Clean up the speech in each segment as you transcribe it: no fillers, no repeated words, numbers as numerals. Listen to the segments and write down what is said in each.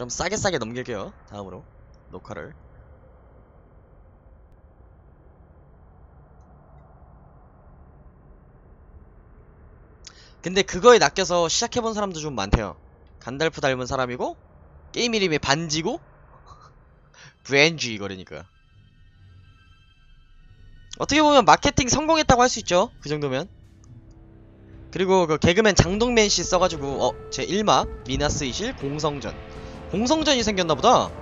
그럼 싸게 넘길게요. 다음으로 녹화를. 근데 그거에 낚여서 시작해본 사람도 좀 많대요. 간달프 닮은 사람이고 게임 이름이 반지고 VNG 이거라니까. 어떻게 보면 마케팅 성공했다고 할 수 있죠. 그 정도면. 그리고 그 개그맨 장동맨씨 써가지고 제 1막 미나스 이실 공성전. 공성전이 생겼나보다.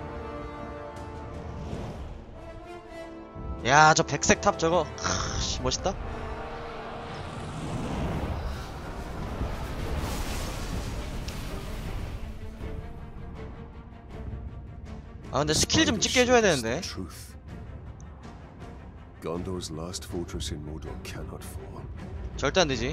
야, 저 백색 탑 저거 씨 멋있다. 아 근데 스킬 좀 찍게 해줘야 되는데. Gondor's last fortress in Mordor cannot fall. 절대 안 되지.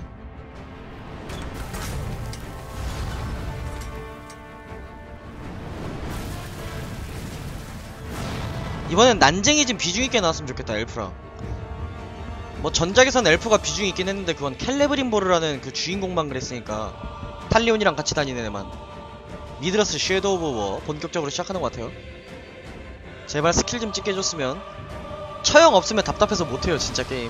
이번엔 난쟁이 좀 비중 있게 나왔으면 좋겠다. 엘프랑. 뭐 전작에선 엘프가 비중이 있긴 했는데 그건 캘레브린보르라는 그 주인공만 그랬으니까. 탈리온이랑 같이 다니는 애만. 미드러스 섀도우 오브 워 본격적으로 시작하는 것 같아요. 제발 스킬 좀 찍게 해줬으면. 처형 없으면 답답해서 못해요 진짜 게임.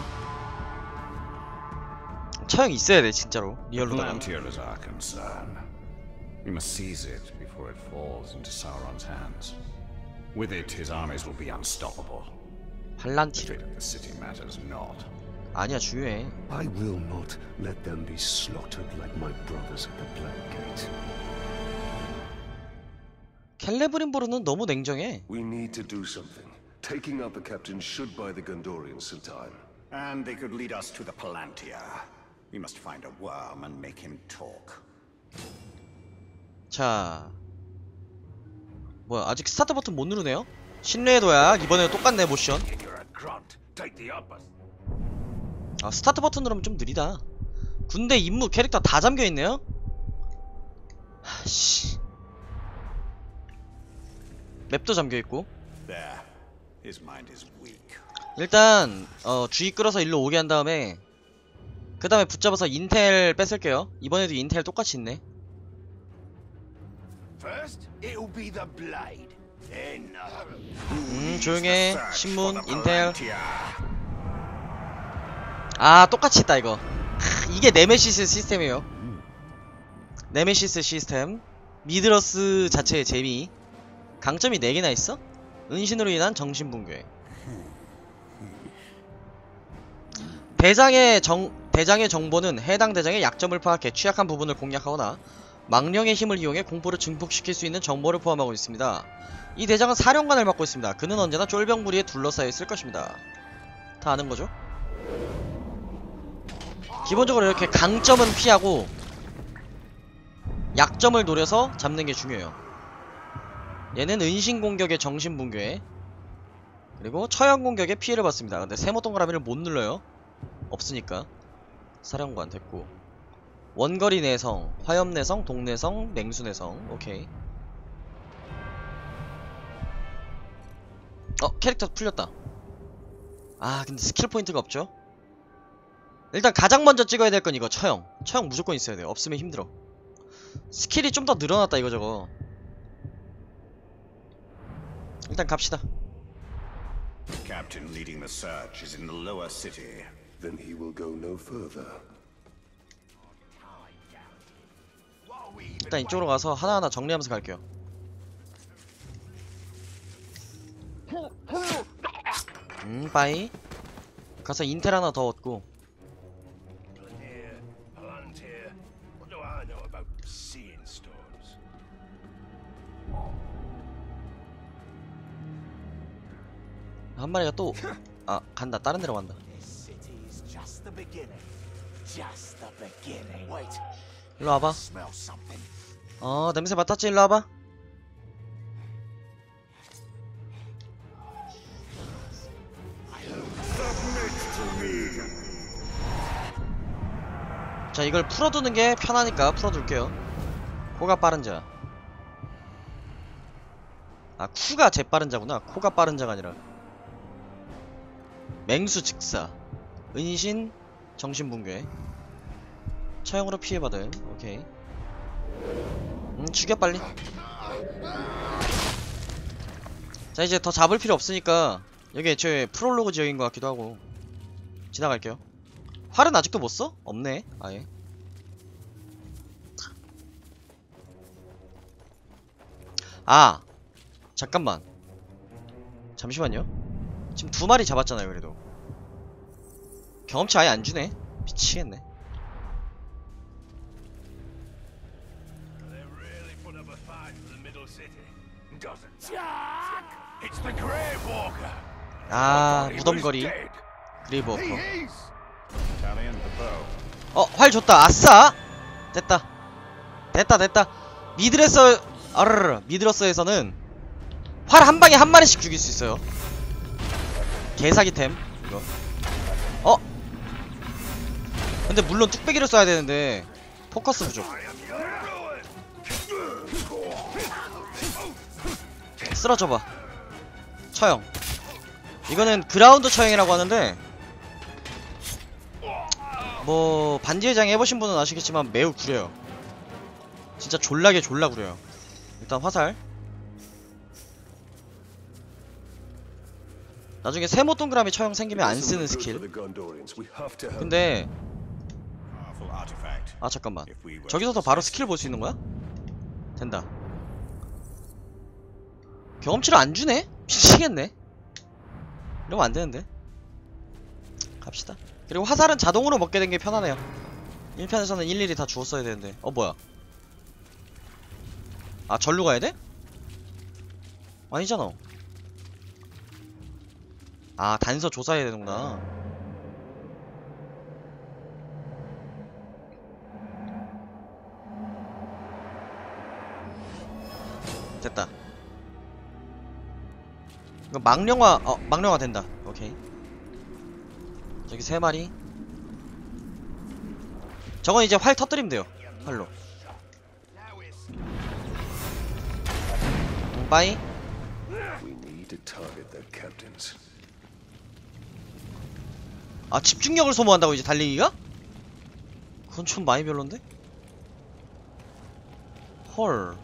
처형 있어야 돼 진짜로 리얼로다가. Palantir is our concern. We must seize it before it falls into Sauron's hands. With it, his armies will be unstoppable. The 발란티르. fate of the city matters not. 아니야 중요해. I will not let them be slaughtered like my brothers at the Black Gate. 캘레브린보르는 너무 냉정해. We need to do something. Taking out the captain should buy the Gondorians some time. And they could lead us to the Palantir. We must find a worm and make him talk. 자 뭐야 아직 스타트 버튼 못 누르네요? 신뢰의 도약 이번에도 똑같네 모션. 아 스타트 버튼 누르면 좀 느리다. 군대 임무 캐릭터 다 잠겨있네요? 하씨 맵도 잠겨있고. There. His mind is weak. 일단 주의 끌어서 일로 오게 한 다음에 그 다음에 붙잡아서 인텔 뺏을게요. 이번에도 인텔 똑같이 있네. First, it'll be the blade. Then, 조용해. 신문 인텔. 아 똑같이 있다 이거. 이게 네메시스 시스템이에요. 네메시스 시스템. 미드러스 자체의 재미. 강점이 4개나 있어? 은신으로 인한 정신붕괴. 대장의 정보는 해당 대장의 약점을 파악해 취약한 부분을 공략하거나 망령의 힘을 이용해 공포를 증폭시킬 수 있는 정보를 포함하고 있습니다. 이 대장은 사령관을 맡고 있습니다. 그는 언제나 쫄병무리에 둘러싸여 있을 것입니다. 다 아는거죠? 기본적으로 이렇게 강점은 피하고 약점을 노려서 잡는게 중요해요. 얘는 은신공격의 정신붕괴, 그리고 처형공격의 피해를 받습니다. 근데 세모동그라미를 못 눌러요. 없으니까. 사령관 됐고, 원거리 내성, 화염 내성, 동내성, 맹수 내성. 오케이. 캐릭터 풀렸다. 아 근데 스킬 포인트가 없죠. 일단 가장 먼저 찍어야 될 건 이거 처형 무조건 있어야 돼요. 없으면 힘들어. 스킬이 좀 더 늘어났다 이거저거. 일단 갑시다. The captain leading the search is in the lower city. Then he will go no further. 일단 이쪽으로 가서 하나하나 정리하면서 갈게요. 빠이. 가서 인텔 하나 더 얻고. 한 마리가 또 간다. 다른 데로 간다. 일로 와봐. 냄새 맡았지? 일로 와봐. 자 이걸 풀어두는 게 편하니까 풀어둘게요. 코가 빠른 자. 쿠가 재빠른 자구나. 코가 빠른 자가 아니라. 맹수 즉사, 은신, 정신붕괴, 처형으로 피해받음. 오케이. 죽여 빨리. 자, 이제 더 잡을 필요 없으니까 여기 애초에 프롤로그 지역인 것 같기도 하고 지나갈게요. 활은 아직도 못 써? 없네 아예. 아 잠깐만 잠시만요. 지금 2마리 잡았잖아요. 그래도 경험치 아예 안 주네. 미치겠네. 아 무덤거리 그레이브워커. 활 줬다. 아싸. 됐다 됐다. 미드레서 미드러서에서는 활 한 방에 한 마리씩 죽일 수 있어요. 개사기템 이거. 근데 물론 뚝배기를 써야 되는데 포커스 부족. 쓰러져봐. 처형. 이거는 그라운드 처형이라고 하는데 뭐 반지의장 해보신 분은 아시겠지만 매우 구려요. 진짜 졸라 구려요. 일단 화살. 나중에 세모 동그라미 처형 생기면 안 쓰는 스킬. 근데 아 잠깐만, 저기서도 바로 스킬 볼 수 있는 거야? 된다. 경험치를 안 주네? 미치겠네. 이러면 안 되는데. 갑시다. 그리고 화살은 자동으로 먹게 된 게 편하네요. 1편에서는 일일이 다 주웠어야 되는데. 뭐야? 아 절로 가야 돼? 아니잖아. 아 단서 조사해야 되는구나. 됐다. 이거 망령화 망령화 된다. 오케이. 저기 3마리. 저건 이제 활 터뜨리면 돼요. 활로. 빠이. 아 집중력을 소모한다고 이제 달리기가? 그건 좀 많이 별론데? 헐.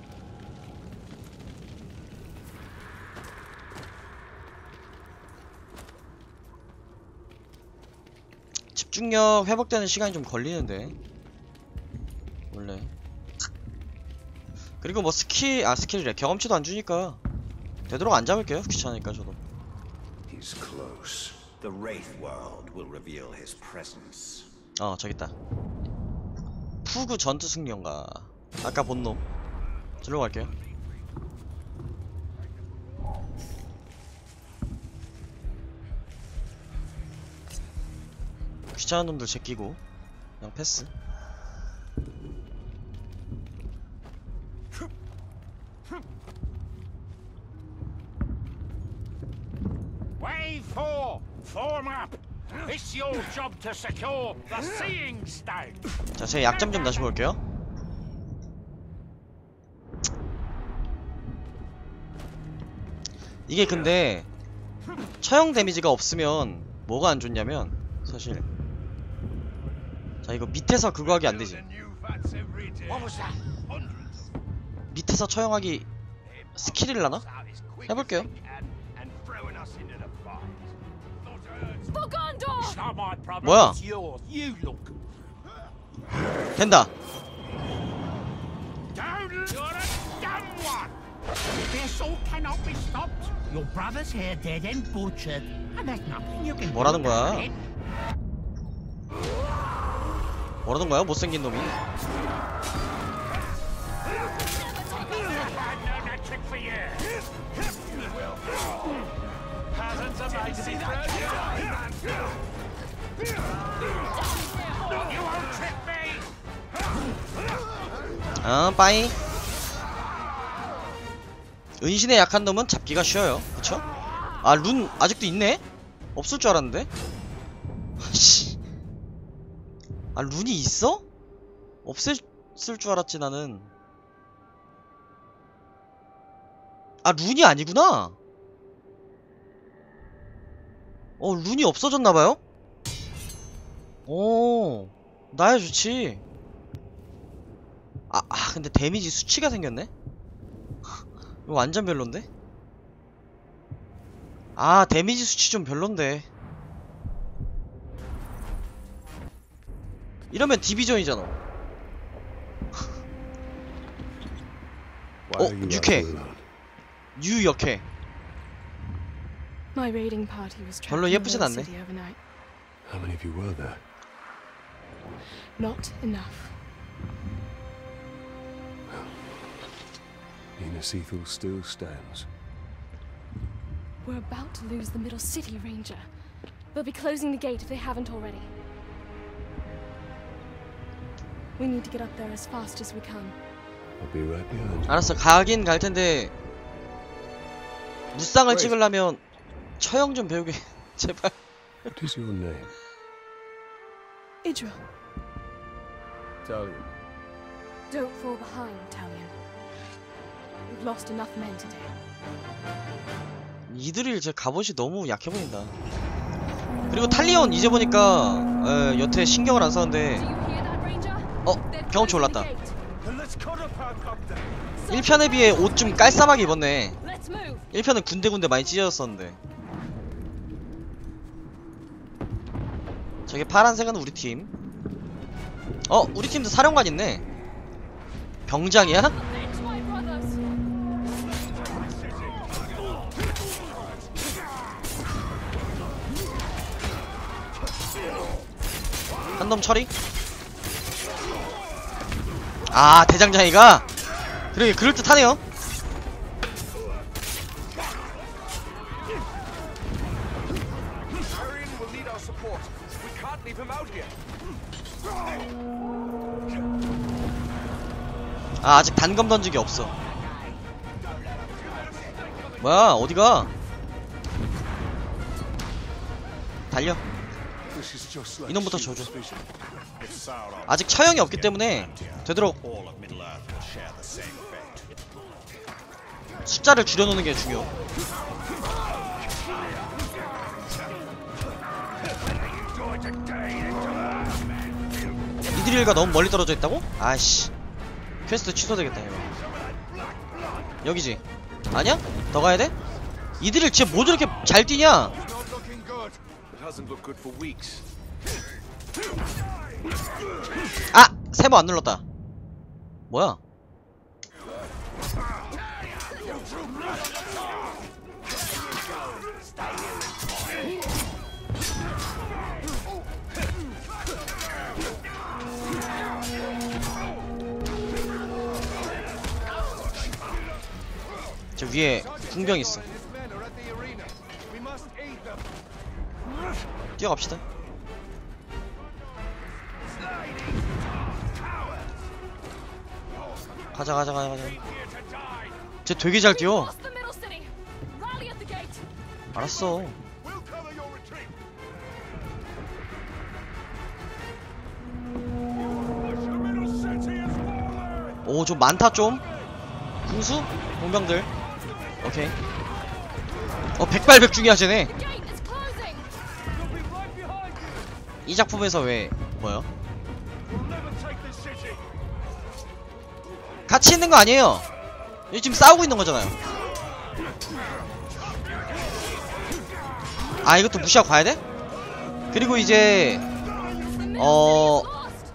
집중력 회복되는 시간이 좀 걸리는데 원래. 그리고 뭐 스킬이래. 경험치도 안 주니까 되도록 안 잡을게요. 귀찮으니까 저도. He's close. The Wraith World will reveal his presence. 저기 있다. 푸구 전투 승려인가. 아까 본 놈. 저리로 갈게요. 귀찮은 놈들 제끼고 그냥 패스. Wave 4, form up. It's your job to secure the Seeing Stone. 자, 제 약점 좀 다시 볼게요. 이게 근데 처형 데미지가 없으면 뭐가 안 좋냐면 사실. 자, 이거 밑에서 그거 하기 안 되지. 밑에서 처형하기 스킬이라나? 해볼게요. 뭐야? 된다. 뭐라는 거야? 뭐라는 거야? 못생긴 놈이. 빠이. 은신에 약한 놈은 잡기가 쉬워요. 그쵸? 아, 룬 아직도 있네? 없을 줄 알았는데? 씨. 아, 룬이 있어? 없을 줄 알았지 나는. 아, 룬이 아니구나. 룬이 없어졌나봐요? 오, 나야 좋지. 근데 데미지 수치가 생겼네? 이거 완전 별론데? 아, 데미지 수치 좀 별론데. 이러면 디비전이잖아. Why are you out 육회. alone? 유 역해. My raiding party was trapped 별로 in the 예쁘진 Lost 않네. City overnight. How many of you were there? Not enough. Minas Ethel still stands. We're about to lose the Middle City, Ranger. They'll be closing the gate if they haven't already. We need to get up there as fast as we can. I'll be right behind you. 알았어, 가긴 갈 텐데 무쌍을 찍으려면 처형 좀 배우게. 제발. What is your name? Idra, Talion. don't fall behind, Talion. We've lost enough men today. 이들이 제 갑옷이 너무 약해 보인다. 그리고 탈리온 이제 보니까 여태 신경을 안 썼는데 Do you hear that, Ranger? They're 경험치 closing 올랐다. the gate. 1편에 비해 옷 좀 깔쌈하게 입었네. Let's move. 1편은 군데군데 많이 찢어졌었는데. 저게 파란색은 우리 팀. 우리 팀도 사령관 있네. 병장이야? Avenge my brothers. 한 놈 처리? 아, 대장장이가? 그러게, 그럴듯하네요. 아, 아직 단검 던지기 없어. 뭐야, 어디가? 달려. This is just like 이놈부터 Shiva's 줘줘. vision. 아직 처형이 없기 때문에 되도록 All of Middle-earth will share the same fate. 숫자를 줄여놓는 게 중요. 이들일과 너무 멀리 떨어져 있다고? 아씨, 퀘스트 취소되겠다 이거. 여기지? 아니야? 더 가야 돼? 이들일 진짜 뭐 저렇게 잘 뛰냐? 아! 세모 안 눌렀다. 뭐야? 저 위에 궁병 있어. 뛰어갑시다. 가자. 쟤 되게 잘 뛰어. Lost the Middle City. Rally at the gate. 알았어. 오, 좀 많다 좀. 궁수? 공병들. 오케이. 백발백중이야 쟤네. The gate is closing. 이 작품에서 왜 뭐야? 같이 있는 거 아니에요. 여기 지금 싸우고 있는 거잖아요. 아, 이것도 무시하고 가야 돼? 그리고 이제 Lost.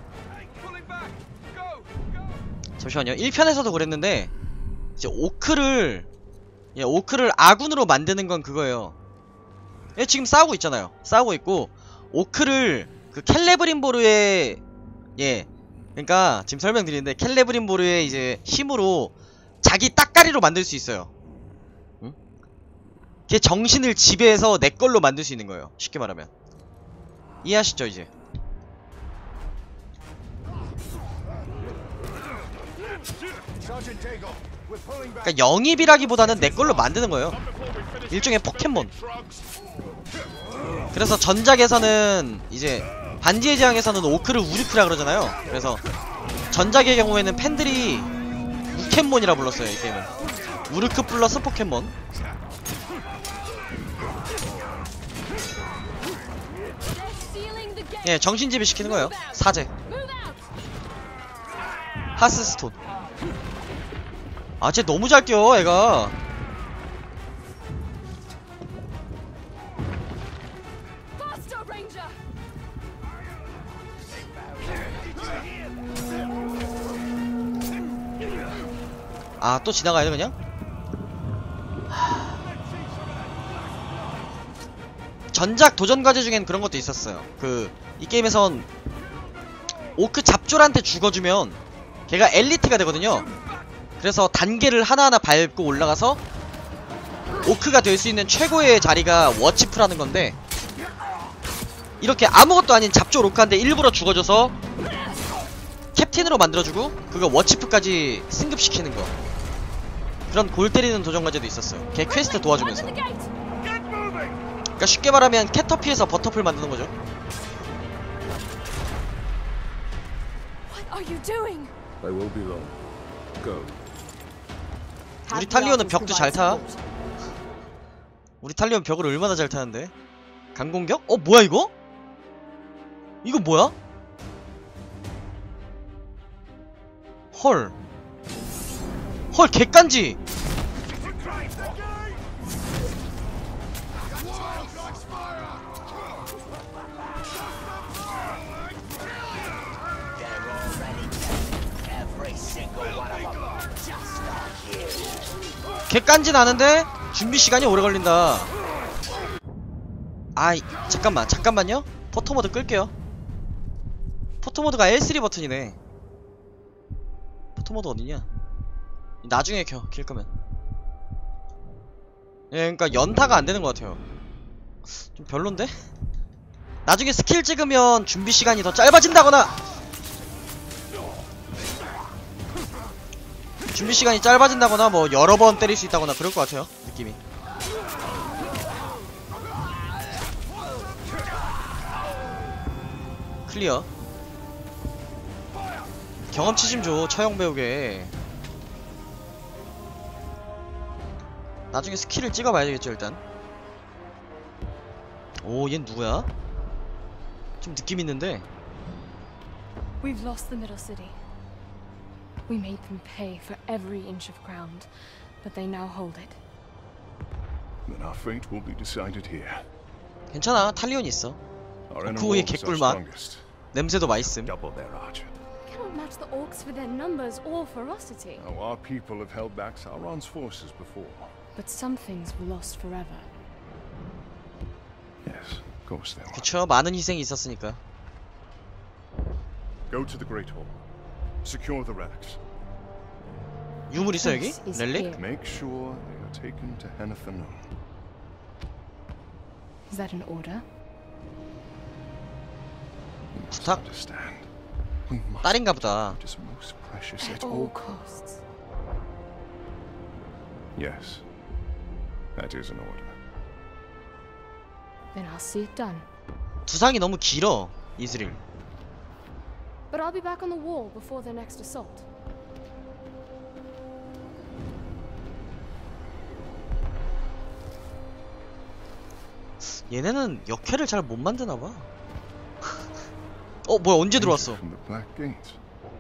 잠시만요. 1편에서도 그랬는데 이제 오크를 아군으로 만드는 건 그거예요. 얘 지금 싸우고 있잖아요. 싸우고 있고 오크를 그 켈레브린보르의 그러니까 지금 설명드리는데 켈레브린보르의 이제 힘으로 자기 따까리로 만들 수 있어요. 응? 걔 정신을 지배해서 내 걸로 만들 수 있는 거예요. 쉽게 말하면. 이해하시죠 이제? 그러니까 영입이라기보다는 내 걸로 만드는 거예요. 일종의 포켓몬. 그래서 전작에서는 이제 반지의 제왕에서는 오크를 우르크라 그러잖아요. 그래서 전작의 경우에는 팬들이 우켓몬이라 불렀어요. 이 게임은 우르크 플러스 포켓몬. They're sealing the gate. 예, 정신지배 시키는 거예요. 사제. Move out. 하스스톤. 아, 쟤 너무 잘 뛰어 애가. 아, 또 지나가야 돼 그냥? 전작 도전 과제 중엔 그런 것도 있었어요. 이 게임에선 오크 잡졸한테 죽어주면 걔가 엘리트가 되거든요. 그래서 단계를 하나하나 밟고 올라가서 오크가 될 수 있는 최고의 자리가 워치프라는 건데, 이렇게 아무것도 아닌 잡졸 오크한테 일부러 죽어줘서 캡틴으로 만들어주고 그거 워치프까지 승급시키는 거. 그런 골 때리는 도전 과제도 있었어요. 걔 퀘스트 도와주면서. 그러니까 쉽게 말하면 캐터피에서 버터풀 만드는 거죠. What are you doing? I won't be long. Go. 우리 탈리오는 벽도 잘 타. 우리 탈리오는 벽을 얼마나 잘 타는데. 강공격? 뭐야 이거? 이거 뭐야? 헐 개깐지. 개깐지 나는데 준비 시간이 오래 걸린다. 아이 잠깐만요. 포토모드 끌게요. 포토모드가 L3 버튼이네. 포토모드 어디냐? 나중에 킬 거면. 예, 그러니까 연타가 안 되는 것 같아요. 좀 별론데? 나중에 스킬 찍으면 준비 시간이 더 짧아진다거나, 준비 시간이 짧아진다거나 뭐 여러 번 때릴 수 있다거나 그럴 것 같아요. 느낌이. 클리어. 경험치 좀 줘, 처형 배우게. 나중에 스킬을 찍어봐야 되겠죠 일단. 오, 얜 누구야? 좀 느낌 있는데. We've lost the middle city. We made them pay for every inch of ground, but they now hold it. Then our fate will be decided here. 괜찮아, 탈리온이 있어. Our inner 구우의 wolves are 개꿀맛. strongest. 냄새도 맛있음. Double their archer. We cannot match the orcs for their numbers or ferocity. Now, our people have held back Sauron's forces before. But some things were lost forever. Yes, of course they were. 그쵸, 많은 희생이 있었으니까. Go to the Great Hall. Secure the relics. 유물 있어 여기? This is 렐릭? here. Make sure they are taken to Henathanum. Is that an order? You must 부탁? understand. We must 딸인가 보다. what is most precious At at all all. costs. Yes, that is an order. Then I'll see it done. 두상이 너무 길어, 이스릴. But I'll be back on the wall before their next assault. 얘네는 역캐를 잘 못 만드나봐. 뭐야, 언제 들어왔어? From the Black Gate.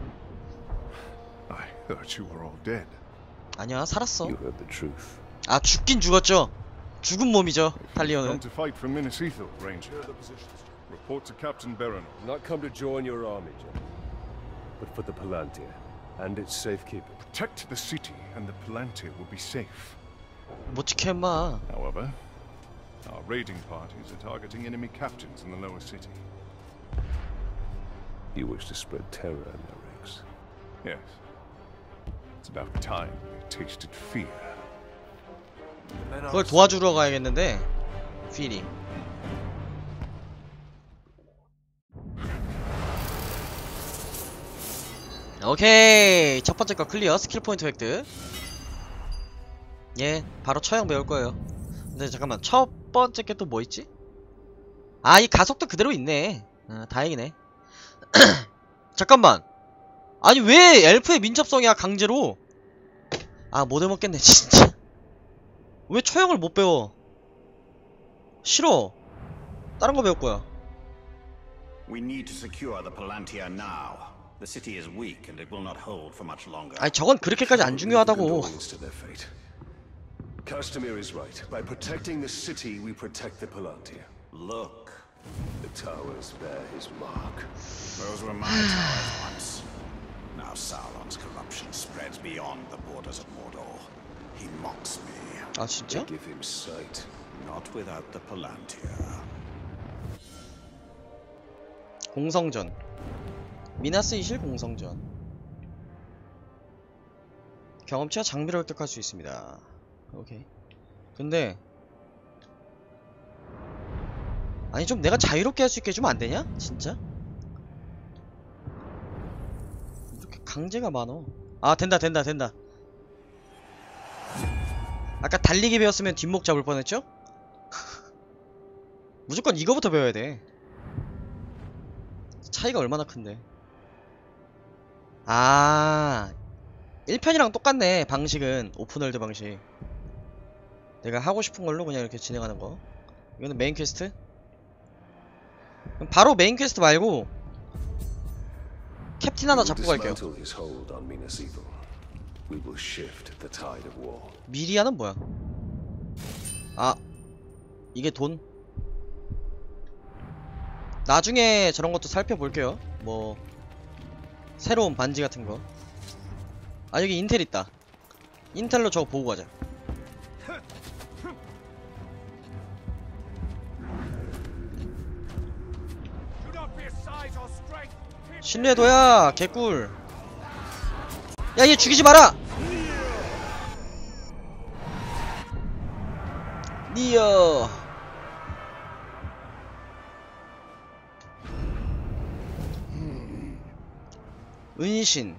I thought you were all dead. 아니야, 살았어. You heard the truth. 아, 죽긴 죽었죠. 죽은 몸이죠, Come 탈리온은. to fight for Minas Ithil, Ranger. Report to Captain Beron. Not come to join your army, General, but for the Palantir and its safekeeping. Protect the city, and the Palantir will be safe. 못 지켜 임마. However, our raiding parties are targeting enemy captains in the lower city. You wish to spread terror in their ranks. Yes. It's about time they tasted fear. 그걸 도와주러 가야겠는데. 필이. 오케이, 첫 번째 거 클리어. 스킬 포인트 획득. 예, 바로 처형 배울 거예요. 근데 잠깐만, 첫 번째 게 또 뭐 있지? 아, 이 가속도 그대로 있네. 다행이네. 잠깐만, 아니 왜 엘프의 민첩성이야 강제로? 아, 못 해먹겠네 진짜. 왜 처형을 못 배워? 싫어. 다른 거 배울 거야. We need to secure the Palantir now. The city is weak and it will not hold for much longer. 아니 저건 그렇게까지 안 중요하다고. Condolences to their fate. Castamir is right. By protecting the city, we protect the Palantir. Look, The towers bear his mark. those were my towers once. Now Sauron's corruption spreads beyond the borders of Mordor. He mocks me. 아 진짜? Give him sight. Not without the Palantir. 공성전. 미나스 이실 공성전. 경험치와 장비를 획득할 수 있습니다. 오케이. 근데 아니 좀 내가 자유롭게 할 수 있게 해주면 안 되냐? 진짜? 이렇게 강제가 많어. 아 된다. 아까 달리기 배웠으면 뒷목 잡을 뻔했죠? 무조건 이거부터 배워야 돼. 차이가 얼마나 큰데. 아 1편이랑 똑같네. 방식은 오픈월드 방식. 내가 하고 싶은 걸로 그냥 이렇게 진행하는 거. 이거는 메인 퀘스트. 그럼 바로 메인 퀘스트 말고 캡틴 하나 잡고 갈게요. Dismantle his hold on Minas Ithil. We will shift the tide of war. 미리아는 뭐야? 아 이게 돈? 나중에 저런 것도 살펴볼게요. 뭐 새로운 반지 같은 거. 아 여기 인텔 있다. 인텔로 저거 보고 가자. 신뢰도야 개꿀. 야 얘 죽이지 마라. 니어. 은신.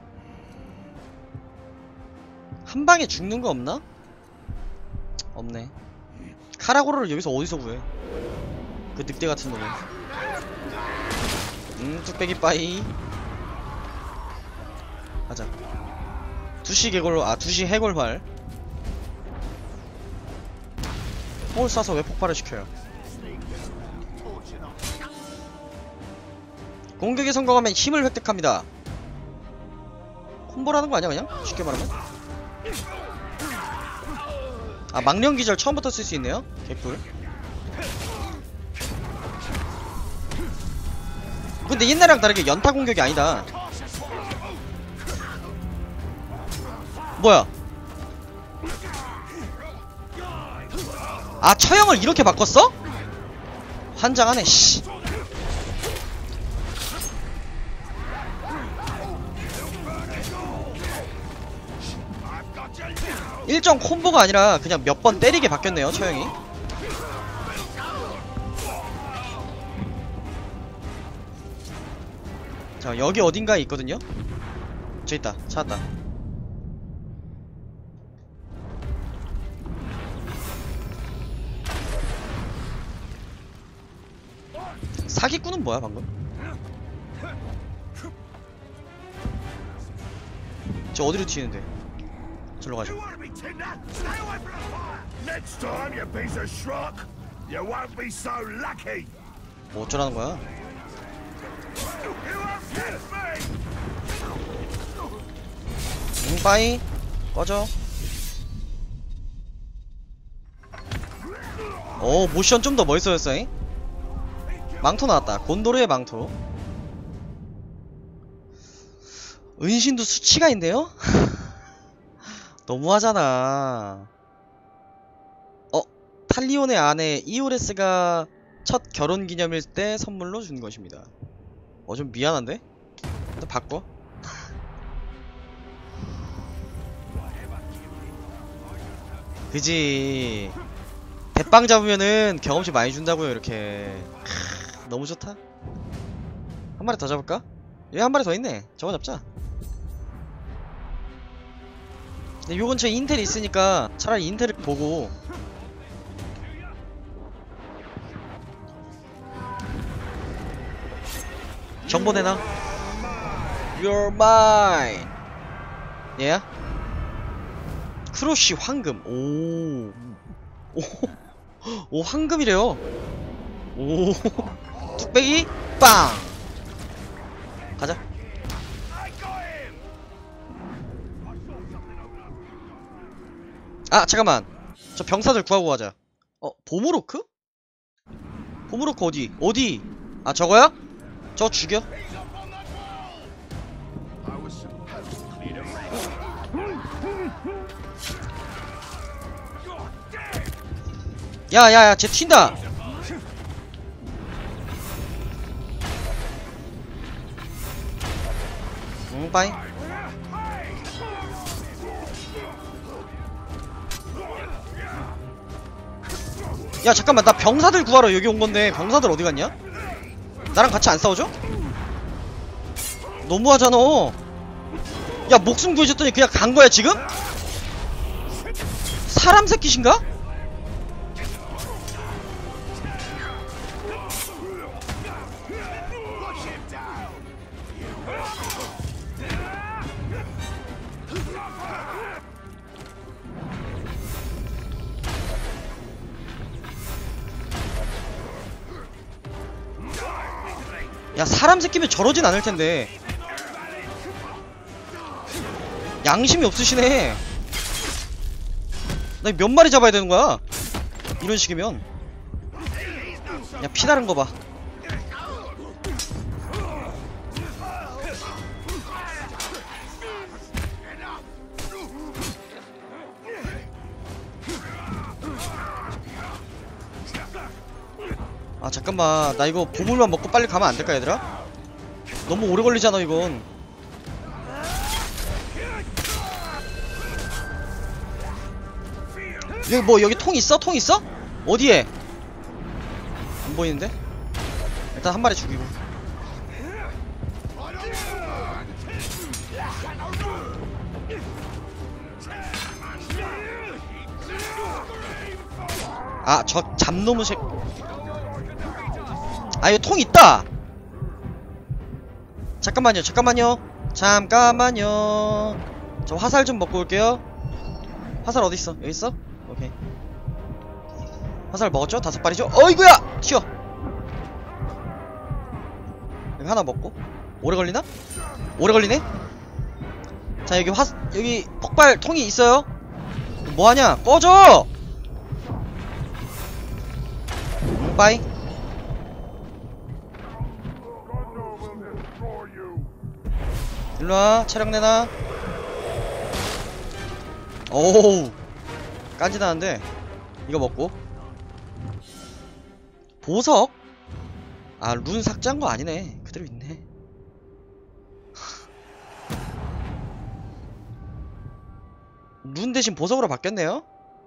한 방에 죽는 거 없나? 없네. 카라고르를 여기서 어디서 구해? 그 늑대 같은 놈은. 뚝배기 빠이. 가자. 2시 개골로, 2시 해골발. 홀 쏴서 왜 폭발을 시켜요? 공격에 성공하면 힘을 획득합니다. 콤보라는 거 아니야 그냥? 쉽게 말하면? 아 망령기절 처음부터 쓸 수 있네요? 개꿀. 근데 옛날이랑 다르게 연타 공격이 아니다. 뭐야? 아 처형을 이렇게 바꿨어? 환장하네 씨. 일정 콤보가 아니라 그냥 몇 번 때리게 바뀌었네요 처형이. 자 여기 어딘가에 있거든요. 저기 있다. 찾았다. 사기꾼은 뭐야 방금? 저 어디로 튀는데? 저로 가자. Next time, you piece of schrock, you won't be so lucky. 뭐 어쩌라는 거야? You won't get me. 빠이 꺼져. 오 모션 좀 더 멋있어졌어잉. 망토 나왔다. 곤도르의 망토. 은신도 수치가 있네요? 너무하잖아. 탈리온의 아내 이오레스가 첫 결혼기념일 때 선물로 준 것입니다. 좀 미안한데? 또 바꿔. 그지. 대빵 잡으면은 경험치 많이 준다고요 이렇게. 너무 좋다. 한 마리 더 잡을까? 여기 한 마리 더 있네. 저거 잡자. 근데 요 근처에 인텔이 있으니까 차라리 인텔을 보고. 정보 내놔. You're mine. 얘야? 크로쉬 황금. 오 황금이래요. 오 뚝배기 빵. 가자. 아 잠깐만. 저 병사들 구하고 가자. 보무로크? 보무로크 어디? 아 저거야? 저거 죽여. 야야야 쟤 튄다. 빠이. 야 잠깐만, 나 병사들 구하러 여기 온 건데 병사들 어디 갔냐? 나랑 같이 안 싸워줘? 너무하잖아. 야 목숨 구해줬더니 그냥 간 거야 지금? 사람 새끼신가? 야 사람 새끼면 저러진 않을 텐데. 양심이 없으시네. 나 몇 마리 잡아야 되는 거야? 이런 식이면. 야 피 나른 거 봐. 아 잠깐만, 나 이거 보물만 먹고 빨리 가면 안 될까 얘들아? 너무 오래 걸리잖아 이건. 여기 뭐 여기 통 있어? 통 있어? 어디에? 안 보이는데? 일단 한 마리 죽이고. 아 저 잡놈의 새. 아 이거 통 있다. 잠깐만요 잠깐만요 잠깐만요. 저 화살 좀 먹고 올게요. 화살 어딨어? 여기 있어? 오케이. 화살 먹었죠? 5발이죠? 어이구야! 튀어! 여기 하나 먹고. 오래 걸리나? 오래 걸리네? 자 여기 여기 폭발 통이 있어요. 뭐하냐? 꺼져! 빠이. 일로와 체력 내놔. 오우 깐지나는데. 이거 먹고. 보석? 아 룬 삭제한 거 아니네. 그대로 있네. 룬 대신 보석으로 바뀌었네요.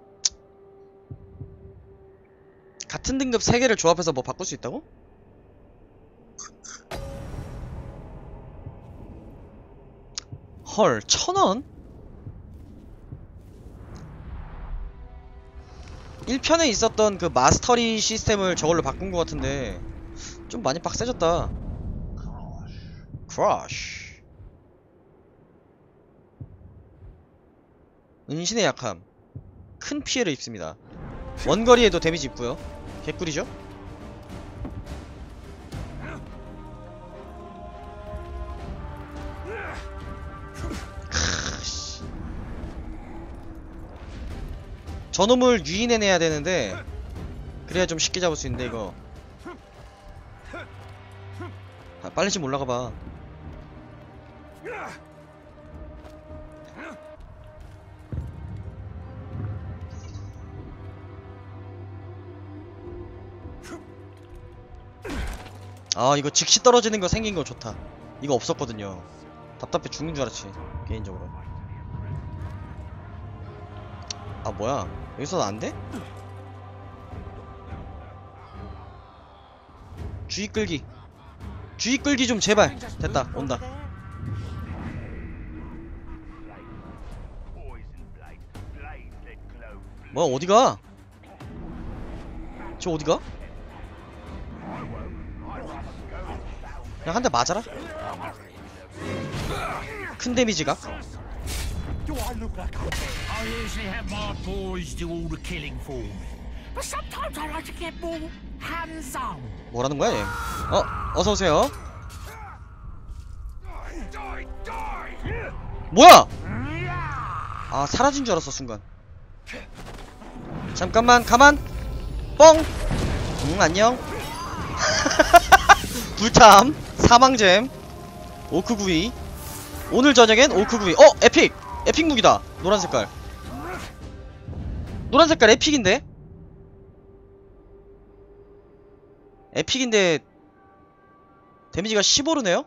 같은 등급 3개를 조합해서 뭐 바꿀 수 있다고? 헐 1000원? 1편에 있었던 그 마스터리 시스템을 저걸로 바꾼 것 같은데 좀 많이 빡세졌다. 크러쉬. 은신의 약함. 큰 피해를 입습니다. 원거리에도 데미지 입고요. 개꿀이죠? 저놈을 유인해내야 되는데 그래야 좀 쉽게 잡을 수 있는데 이거. 아, 빨리 좀 올라가봐. 아 이거 즉시 떨어지는 거 생긴 거 좋다. 이거 없었거든요. 답답해 죽는 줄 알았지 개인적으로. 아 뭐야 여기서는 안 돼? 주의 끌기. 주의 끌기 좀 제발. 됐다 온다. 뭐야 어디가? 저 어디가? 그냥 한 대 맞아라. 큰 데미지가. I usually have my boys do all the killing for me, but sometimes I like to get more hands-on. 뭐라는 거야 얘? 어서 오세요. 뭐야? 아 사라진 줄 알았어 순간. 잠깐만 가만. 뻥. 안녕. 불탐 사망잼 오크구이. 오늘 저녁엔 오크구이. 에픽! 에픽 무기다. 노란 색깔. 노란 색깔 에픽인데? 에픽인데 데미지가 15르네요?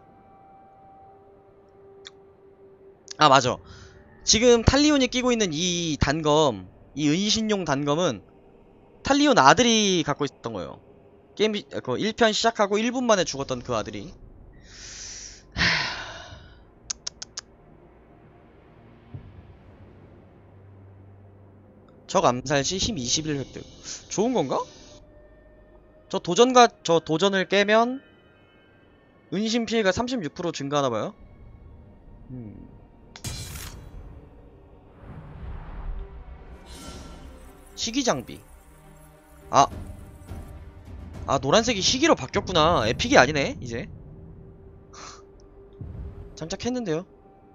아 맞아, 지금 탈리온이 끼고 있는 이 단검, 이 은신용 단검은 탈리온 아들이 갖고 있었던 거예요. 게임 그 1편 시작하고 1분 만에 죽었던 그 아들이. 적 암살 시 힘 21 획득. 좋은 건가? 저 도전을 깨면 은신 피해가 36% 증가하나봐요. 시기 장비. 아 노란색이 시기로 바뀌었구나. 에픽이 아니네 이제. 장착했는데요.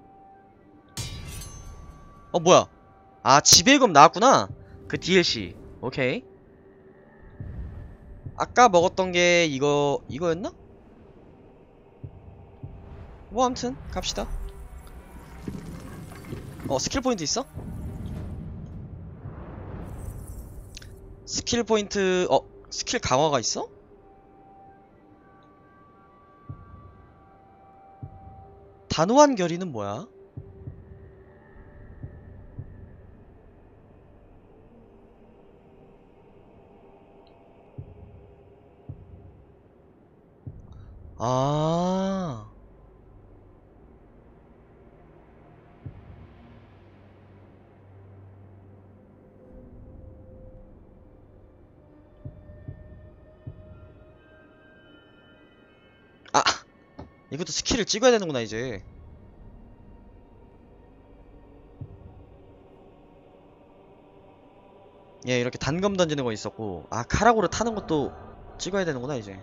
뭐야, 아 지배금 나왔구나 그 DLC. 오케이. 아까 먹었던 게 이거였나? 뭐 아무튼 갑시다. 스킬 포인트 있어? 스킬 포인트, 스킬 강화가 있어? 단호한 결의는 뭐야? 아. 이것도 스킬을 찍어야 되는구나 이제. 예, 이렇게 단검 던지는 거 있었고, 카라고를 타는 것도 찍어야 되는구나 이제.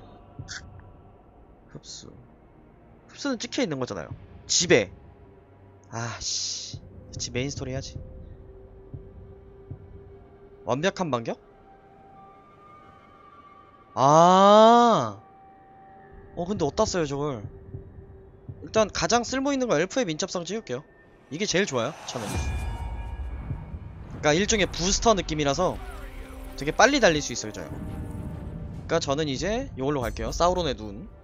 흡수는 찍혀 있는 거잖아요. 지배. 아씨, 그치, 메인 스토리 해야지. 완벽한 반격? 근데 어디다 써요 저걸? 일단 가장 쓸모있는 거 엘프의 민첩성 찍을게요. 이게 제일 좋아요 저는. 그러니까 일종의 부스터 느낌이라서 되게 빨리 달릴 수 있어요 저요. 그러니까 저는 이제 이걸로 갈게요. 사우론의 눈.